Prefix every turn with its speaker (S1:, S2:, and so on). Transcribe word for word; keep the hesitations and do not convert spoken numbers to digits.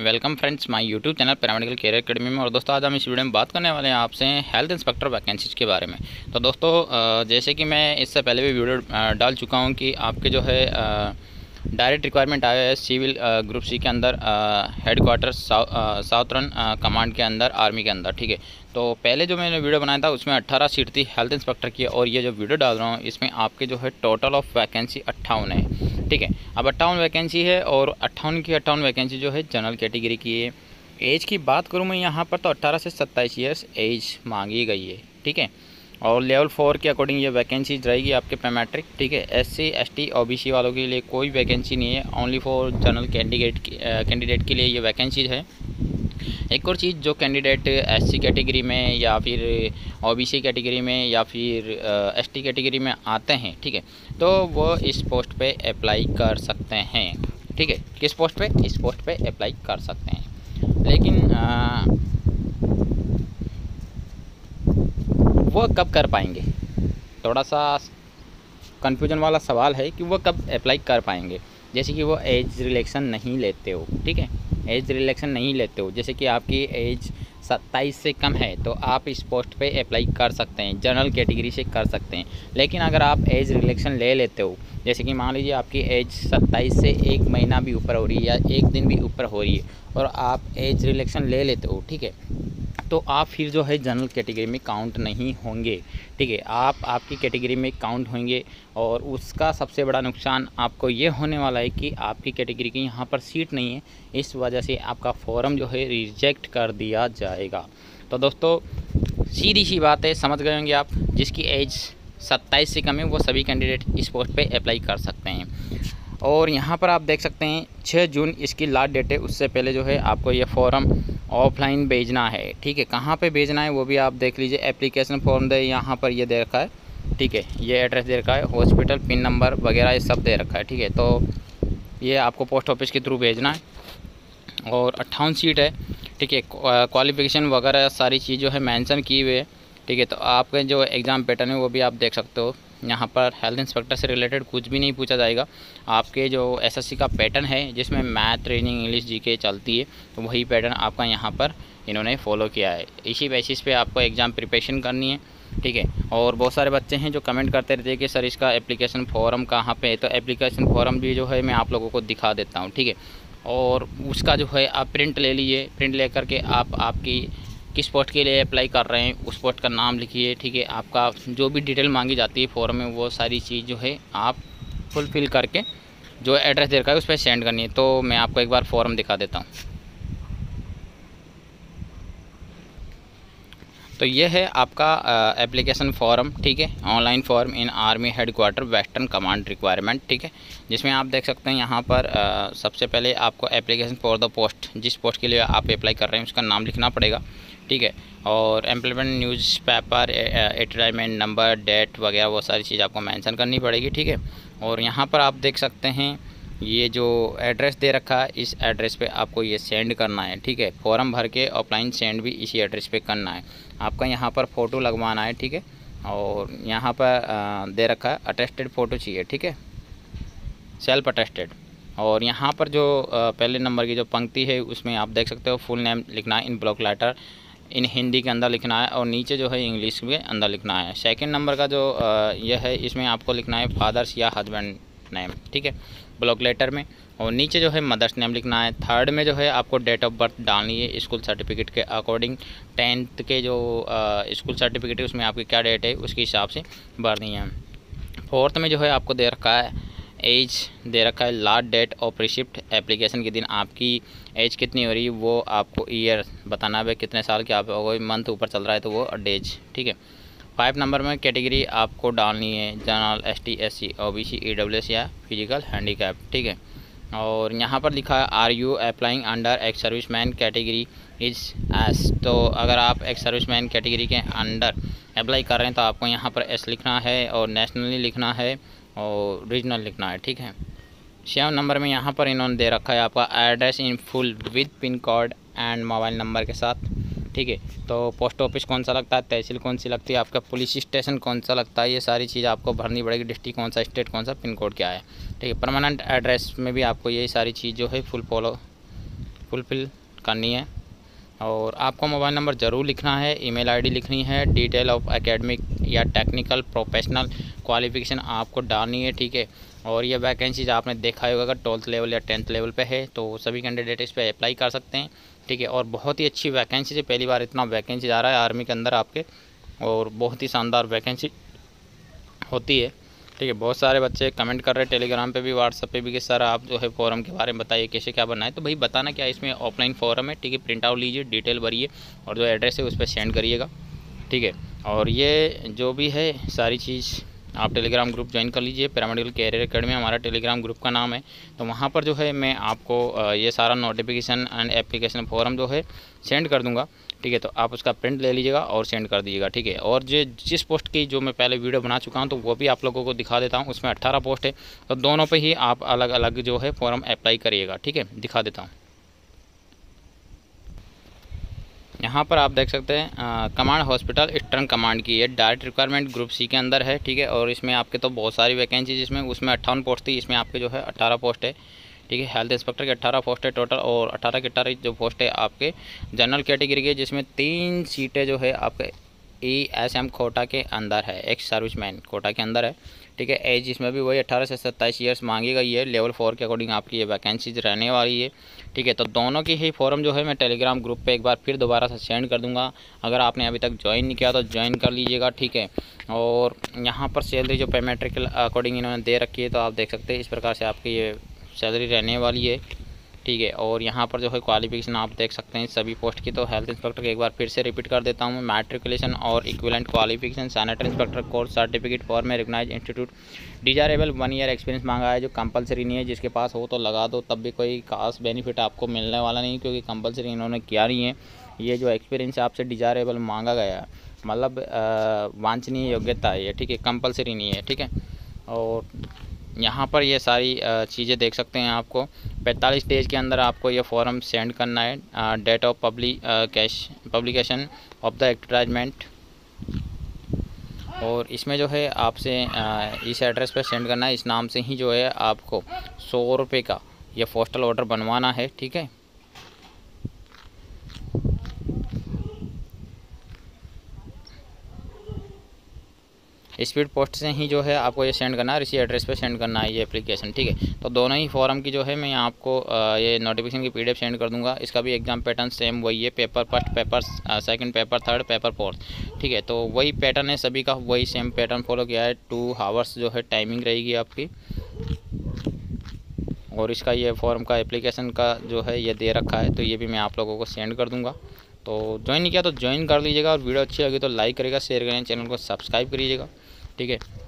S1: Welcome friends my YouTube channel Paramedical Career Academy में। और दोस्तों आज हम इस वीडियो में बात करने वाले हैं आपसे हेल्थ इंस्पेक्टर वैकेंसीज के बारे में। तो दोस्तों जैसे कि मैं इससे पहले भी वीडियो डाल चुका हूं कि आपके जो है डायरेक्ट रिक्वायरमेंट आया है सिविल ग्रुप सी के अंदर हेड क्वार्टर साउथर्न कमांड के अंदर आर्मी के अंदर। ठीक है, तो पहले जो मैंने वीडियो बनाया था उसमें अट्ठारह सीट थी हेल्थ इंस्पेक्टर की, और ये जो वीडियो डाल रहा हूँ इसमें आपके जो है टोटल ऑफ वैकेंसी अट्ठावन है। ठीक है, अब अट्ठावन वैकेंसी है और अट्ठावन की अट्ठावन वैकेंसी जो है जनरल कैटेगरी की है। एज की बात करूँ मैं यहाँ पर तो अट्ठारह से सत्ताईस ईयर्स एज मांगी गई है। ठीक है, और लेवल फोर के अकॉर्डिंग ये वैकेंसी रहेगी आपके पे मैट्रिक। ठीक है, S C S T O B C वालों के लिए कोई वैकेंसी नहीं है, only for general candidate candidate के लिए ये वैकेंसीज है। एक और चीज़, जो कैंडिडेट एस सी कैटेगरी में या फिर ओ बी सी कैटेगरी में या फिर एस टी कैटेगरी में आते हैं, ठीक है, तो वो इस पोस्ट पे अप्लाई कर सकते हैं। ठीक है, किस पोस्ट पे? इस पोस्ट पे अप्लाई कर सकते हैं, लेकिन आ, वो कब कर पाएंगे? थोड़ा सा कन्फ्यूजन वाला सवाल है कि वो कब अप्लाई कर पाएंगे। जैसे कि वो एज रिलेक्शन नहीं लेते हो। ठीक है, एज रिलेक्शन नहीं लेते हो, जैसे कि आपकी एज सत्ताईस से कम है तो आप इस पोस्ट पे अप्लाई कर सकते हैं, जनरल कैटेगरी से कर सकते हैं। लेकिन अगर आप एज रिलेक्शन ले लेते हो, जैसे कि मान लीजिए आपकी एज सत्ताईस से एक महीना भी ऊपर हो रही है या एक दिन भी ऊपर हो रही है और आप एज रिलेक्शन ले लेते हो, ठीक है, तो आप फिर जो है जनरल कैटेगरी में काउंट नहीं होंगे। ठीक है, आप आपकी कैटेगरी में काउंट होंगे, और उसका सबसे बड़ा नुकसान आपको ये होने वाला है कि आपकी कैटेगरी की यहाँ पर सीट नहीं है, इस वजह से आपका फॉर्म जो है रिजेक्ट कर दिया जाएगा। तो दोस्तों सीधी सी बात है, समझ गए होंगे आप। जिसकी एज सत्ताईस से कम है वो सभी कैंडिडेट इस पोस्ट पे अप्लाई कर सकते हैं। और यहाँ पर आप देख सकते हैं छः जून इसकी लास्ट डेट है, उससे पहले जो है आपको ये फॉर्म ऑफलाइन भेजना है। ठीक है, कहाँ पे भेजना है वो भी आप देख लीजिए। एप्लीकेशन फॉर्म दे यहाँ पर ये दे रखा है। ठीक है, ये एड्रेस दे रखा है, हॉस्पिटल पिन नंबर वगैरह ये सब दे रखा है। ठीक है, तो ये आपको पोस्ट ऑफिस के थ्रू भेजना है और अट्ठावन सीट है। ठीक है, क्वालिफिकेशन वगैरह सारी चीज़ जो है मेंशन की हुई है। ठीक है, तो आपके जो एग्ज़ाम पैटर्न है वो भी आप देख सकते हो। यहाँ पर हेल्थ इंस्पेक्टर से रिलेटेड कुछ भी नहीं पूछा जाएगा। आपके जो एसएससी का पैटर्न है जिसमें मैथ, रीजनिंग, इंग्लिश, जीके चलती है, तो वही पैटर्न आपका यहाँ पर इन्होंने फॉलो किया है। इसी बेसिस पे आपको एग्ज़ाम प्रिपरेशन करनी है। ठीक है, और बहुत सारे बच्चे हैं जो कमेंट करते रहते हैं कि सर इसका एप्लीकेशन फॉर्म कहाँ पे है, तो एप्लीकेशन फॉर्म भी जो है मैं आप लोगों को दिखा देता हूँ। ठीक है, और उसका जो है आप प्रिंट ले लीजिए। प्रिंट ले करके आप आपकी किस पोस्ट के लिए अप्लाई कर रहे हैं उस पोस्ट का नाम लिखिए। ठीक है, आपका जो भी डिटेल मांगी जाती है फॉर्म में वो सारी चीज़ जो है आप फुलफ़िल करके जो एड्रेस दे रखा है उस पर सेंड करनी है। तो मैं आपको एक बार फॉर्म दिखा देता हूँ। तो ये है आपका एप्लीकेशन फॉर्म। ठीक है, online form in army head quarter western command requirement. ठीक है, जिसमें आप देख सकते हैं यहाँ पर आ, सबसे पहले आपको एप्लीकेशन फॉर द पोस्ट, जिस पोस्ट के लिए आप अप्लाई कर रहे हैं उसका नाम लिखना पड़ेगा। ठीक है, और employment news paper, advertisement number, date वगैरह वो सारी चीज़ आपको मेंशन करनी पड़ेगी। ठीक है, और यहाँ पर आप देख सकते हैं ये जो एड्रेस दे रखा है इस एड्रेस पे आपको ये सेंड करना है। ठीक है, फॉर्म भर के ऑफलाइन सेंड भी इसी एड्रेस पे करना है। आपका यहाँ पर फ़ोटो लगवाना है। ठीक है, और यहाँ पर दे रखा है अटेस्टेड फ़ोटो चाहिए। ठीक है, सेल्फ अटेस्टेड। और यहाँ पर जो पहले नंबर की जो पंक्ति है उसमें आप देख सकते हो फुल नेम लिखना है in block letter, in Hindi के अंदर लिखना है, और नीचे जो है इंग्लिश के अंदर लिखना है। सेकंड नंबर का जो यह है इसमें आपको लिखना है फादर्स या हस्बैंड नेम। ठीक है, ब्लॉक लेटर में, और नीचे जो है मदर्स नेम लिखना है। थर्ड में जो है आपको डेट ऑफ बर्थ डालनी है स्कूल सर्टिफिकेट के अकॉर्डिंग। टेंथ के जो स्कूल सर्टिफिकेट है उसमें आपकी क्या डेट है उसके हिसाब से भरनी है। फोर्थ में जो है आपको दे रखा है एज दे रखा है, last date of receipt, application के दिन आपकी एज कितनी हो रही है वो आपको ईयर बताना है, कितने साल के आप कोई मंथ ऊपर चल रहा है तो वो डेज। ठीक है, फाइव नंबर में कैटेगरी आपको डालनी है general, S T, S C, O B C, E W S या फिजिकल हैंडीकैप। ठीक है, और यहाँ पर लिखा है are you applying under ex serviceman category is yes, तो अगर आप एक्स सर्विसमैन कैटेगरी के अंडर अप्लाई कर रहे हैं तो आपको यहाँ पर एस लिखना है, और नेशनली लिखना है, और रीजनल लिखना है। ठीक है, सेवन नंबर में यहाँ पर इन्होंने दे रखा है आपका address in full with pin code and mobile number के साथ। ठीक है, तो पोस्ट ऑफिस कौन सा लगता है, तहसील कौन सी लगती है, आपका पुलिस स्टेशन कौन सा लगता है, ये सारी चीज़ आपको भरनी पड़ेगी। डिस्ट्रिक्ट कौन सा, स्टेट कौन सा, पिन कोड क्या है। ठीक है, परमानेंट एड्रेस में भी आपको यही सारी चीज़ जो है फुल फॉलो फुलफ़िल करनी है। और आपको मोबाइल नंबर ज़रूर लिखना है, ईमेल आईडी लिखनी है, डिटेल ऑफ एकेडमिक या टेक्निकल प्रोफेशनल क्वालिफ़िकेशन आपको डालनी है, ठीक है। और ये वैकेंसीज आपने देखा होगा, अगर ट्वेल्थ लेवल या टेंथ लेवल पे है तो सभी कैंडिडेट इस पर अप्लाई कर सकते हैं, ठीक है। और बहुत ही अच्छी वैकेंसी है, पहली बार इतना वैकेंसी आ रहा है आर्मी के अंदर आपके, और बहुत ही शानदार वैकेंसी होती है, ठीक है। बहुत सारे बच्चे कमेंट कर रहे हैं टेलीग्राम पे भी, व्हाट्सएप पे भी कि सर आप जो है फॉर्म के बारे में बताइए कैसे क्या बनना है। तो भाई बताना क्या, इसमें ऑफलाइन फॉर्म है, ठीक है। प्रिंट आउट लीजिए, डिटेल भरिए और जो एड्रेस है उस पर सेंड करिएगा, ठीक है। और ये जो भी है सारी चीज़ आप टेलीग्राम ग्रुप ज्वाइन कर लीजिए, पैरामेडिकल कैरियर एकेडमी हमारा टेलीग्राम ग्रुप का नाम है। तो वहाँ पर जो है मैं आपको ये सारा नोटिफिकेशन एंड एप्लीकेशन फॉर्म जो है सेंड कर दूँगा, ठीक है। तो आप उसका प्रिंट ले लीजिएगा और सेंड कर दीजिएगा, ठीक है। और जो जिस पोस्ट की जो मैं पहले वीडियो बना चुका हूँ तो वो भी आप लोगों को दिखा देता हूँ, उसमें अट्ठारह पोस्ट है, तो दोनों पे ही आप अलग अलग जो है फॉर्म अप्लाई करिएगा, ठीक है। दिखा देता हूँ, यहाँ पर आप देख सकते हैं कमांड हॉस्पिटल ईस्टर्न कमांड की है, डायरेक्ट रिक्वायरमेंट ग्रुप सी के अंदर है, ठीक है। और इसमें आपके तो बहुत सारी वैकेंसी, जिसमें उसमें अट्ठावन पोस्ट थी, इसमें आपके जो है अट्ठारह पोस्ट है, ठीक है। हेल्थ इंस्पेक्टर के अट्ठारह पोस्ट है टोटल, और अट्ठारह के अट्ठारह जो पोस्ट है आपके जनरल कैटेगरी के, जिसमें तीन सीटें जो है आपके ई एस एम कोटा के अंदर है, एक्स सर्विसमैन कोटा के अंदर है, ठीक है। एज इसमें भी वही अट्ठारह से सत्ताईस ईयर्स मांगी गई है, लेवल फोर के अकॉर्डिंग आपकी ये वैकेंसीज रहने वाली है, ठीक है। तो दोनों की ही फॉर्म जो है मैं टेलीग्राम ग्रुप पे एक बार फिर दोबारा से सेंड कर दूंगा, अगर आपने अभी तक ज्वाइन नहीं किया तो ज्वाइन कर लीजिएगा, ठीक है। और यहाँ पर सैलरी जो पेमेट्रिक के अकॉर्डिंग इन्होंने दे रखी है, तो आप देख सकते हैं इस प्रकार से आपकी ये सैलरी रहने वाली है, ठीक है। और यहाँ पर जो है क्वालिफिकेशन आप देख सकते हैं सभी पोस्ट की। तो हेल्थ इंस्पेक्टर के एक बार फिर से रिपीट कर देता हूँ मैं, मैट्रिकुलेशन और equivalent qualification, sanitary inspector course certificate for में recognised institute, desirable one year experience मांगा है, जो कंपलसरी नहीं है, जिसके पास हो तो लगा दो, तब भी कोई खास बेनिफिट आपको मिलने वाला नहीं, क्योंकि कंपलसरी इन्होंने किया नहीं है। ये जो एक्सपीरियंस आपसे डिजायरेबल मांगा गया है, मतलब वांछनीय योग्यता है ये, ठीक है, कंपलसरी नहीं है, ठीक है। और यहाँ पर ये सारी चीज़ें देख सकते हैं, आपको पैंतालीस डेज के अंदर आपको ये फॉर्म सेंड करना है, date of public cash publication of the advertisement. और इसमें जो है आपसे इस एड्रेस पर सेंड करना है, इस नाम से ही जो है आपको सौ रुपये का ये पोस्टल ऑर्डर बनवाना है, ठीक है। स्पीड पोस्ट से ही जो है आपको ये सेंड करना है, इसी एड्रेस पे सेंड करना है ये एप्लीकेशन, ठीक है। तो दोनों ही फॉर्म की जो है मैं आपको ये नोटिफिकेशन की पीडीएफ सेंड कर दूंगा। इसका भी एग्जाम पैटर्न सेम वही है, paper first, paper second, paper third, paper fourth, ठीक है। तो वही पैटर्न है सभी का, वही सेम पैटर्न फॉलो किया है। टू हावर्स जो है टाइमिंग रहेगी आपकी। और इसका ये फॉर्म का एप्लीकेशन का जो है ये दे रखा है, तो ये भी मैं आप लोगों को सेंड कर दूँगा। तो ज्वाइन नहीं किया तो ज्वाइन कर लीजिएगा, और वीडियो अच्छी लगी तो लाइक करिएगा, शेयर करें, चैनल को सब्सक्राइब करिएगा, ठीक है।